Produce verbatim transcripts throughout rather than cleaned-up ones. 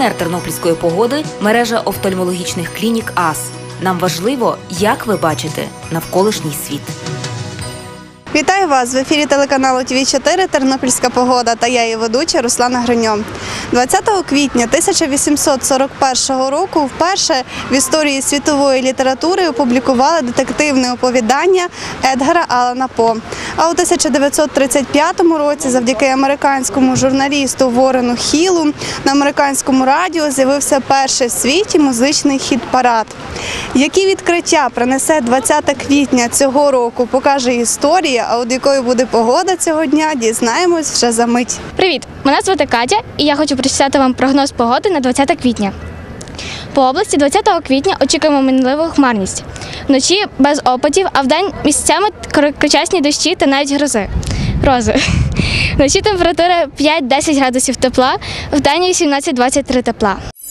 Партнер тернопільської погоди – мережа офтальмологічних клінік АС. Нам важливо, як ви бачите навколишній світ. Вітаю вас! В ефірі телеканалу Ті Ві чотири «Тернопільська погода» та я її ведуча Руслана Гриньо. двадцятого квітня тисяча вісімсот сорок першого року вперше в історії світової літератури опублікували детективне оповідання Едгара Аллана По. А у тисяча дев'ятсот тридцять п'ятому році завдяки американському журналісту Ворену Хілу на американському радіо з'явився перший в світі музичний хіт-парад. Які відкриття принесе двадцяте квітня цього року, покаже історія, а от якою буде погода цього дня, дізнаємось вже за мить. Привіт! Мене звати Катя і я хочу прочитати вам прогноз погоди на двадцяте квітня. По області двадцятого квітня очікуємо мінливу хмарність. Вночі без опадів, а вдень місцями короткочасні дощі та навіть грози. Рози. Вночі температура п'ять-десять градусів тепла, вдень вісімнадцять-двадцять три тепла.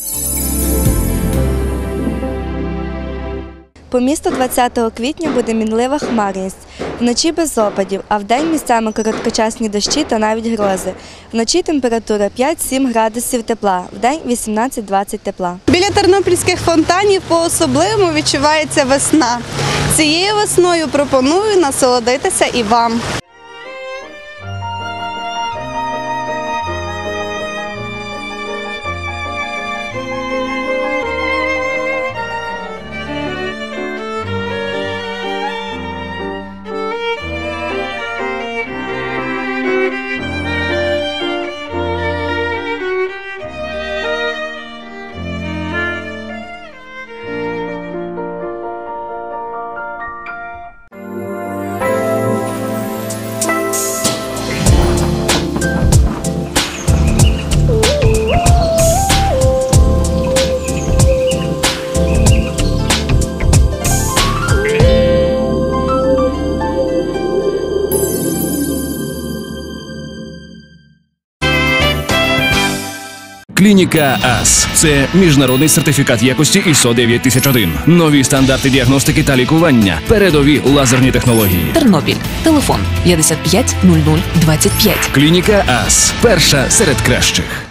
По місту двадцятого квітня буде мінлива хмарність. Вночі без опадів, а вдень місцями короткочасні дощі та навіть грози. Вночі температура п'ять-сім градусів тепла, вдень вісімнадцять-двадцять тепла. Біля тернопільських фонтанів по-особливому відчувається весна. Цією весною пропоную насолодитися і вам. Клініка АС – це міжнародний сертифікат якості ай ес о дев'ять тисяч один. Нові стандарти діагностики та лікування. Передові лазерні технології. Тернопіль. Телефон п'ятдесят п'ять нуль нуль двадцять п'ять. Клініка АС – перша серед кращих.